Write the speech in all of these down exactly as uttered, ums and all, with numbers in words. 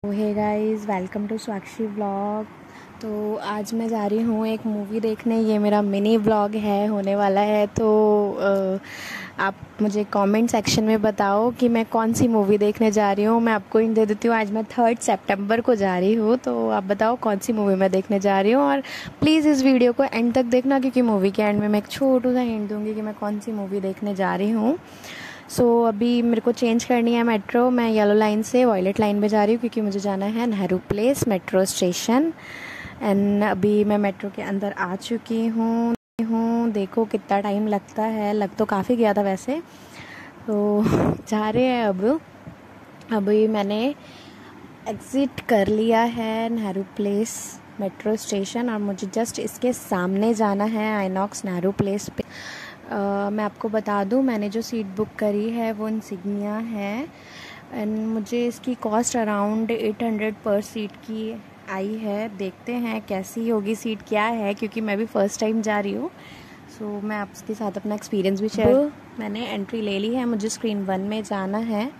Hey guys, welcome to Swakshi vlog. तो आज मैं जा रही हूँ एक मूवी देखने। ये मेरा मिनी व्लॉग है होने वाला है। तो आप मुझे कमेंट सेक्शन में बताओ कि मैं कौन सी मूवी देखने जा रही हूँ। मैं आपको इन दे देती हूँ, आज मैं थर्ड सितंबर को जा रही हूँ। तो आप बताओ कौन सी मूवी मैं देखने जा रही हूँ, और प्लीज़ इस वीडियो को एंड तक देखना, क्योंकि मूवी के एंड में मैं एक छोटा सा हिंट दूँगी कि मैं कौन सी मूवी देखने जा रही हूँ। सो so, अभी मेरे को चेंज करनी है मेट्रो। मैं येलो लाइन से वॉयलेट लाइन पे जा रही हूँ, क्योंकि मुझे जाना है Nehru Place metro station. And अभी मैं मेट्रो के अंदर आ चुकी हूँ हूँ देखो कितना टाइम लगता है। लग तो काफ़ी गया था वैसे। तो जा रहे हैं अब। अभी मैंने एग्ज़िट कर लिया है नेहरू प्लेस मेट्रो स्टेशन, और मुझे जस्ट इसके सामने जाना है आइनॉक्स नेहरू प्लेस पे। Uh, मैं आपको बता दूं, मैंने जो सीट बुक करी है वो इंसिग्निया है, एंड मुझे इसकी cost around eight hundred per seat की आई है। देखते हैं कैसी होगी सीट, क्या है, क्योंकि मैं भी फ़र्स्ट टाइम जा रही हूँ। सो so, मैं आपके साथ अपना एक्सपीरियंस भी शेयर। मैंने एंट्री ले ली है, मुझे स्क्रीन वन में जाना है।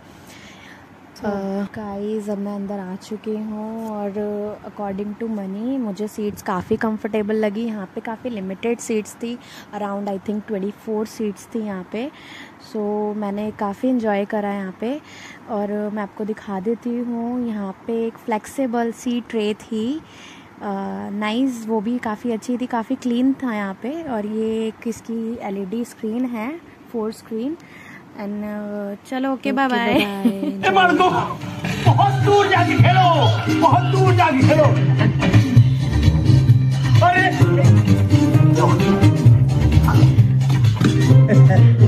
गाइस, अब मैं अंदर आ चुकी हूँ, और अकॉर्डिंग टू मनी मुझे सीट्स काफ़ी कंफर्टेबल लगी। यहाँ पे काफ़ी लिमिटेड सीट्स थी, around I think twenty four seats थी यहाँ पे। सो so, मैंने काफ़ी इन्जॉय करा यहाँ पे। और मैं आपको दिखा देती हूँ, यहाँ पे एक फ्लेक्सिबल सी ट्रे थी, नाइस, वो भी काफ़ी अच्छी थी, काफ़ी क्लीन था यहाँ पे। और ये एक इसकी एलईडी स्क्रीन है, फोर स्क्रीन। एंड uh, चलो ओके, बाय बाय। बहुत दूर जाके खेलो, बहुत दूर जाके खेलो। अरे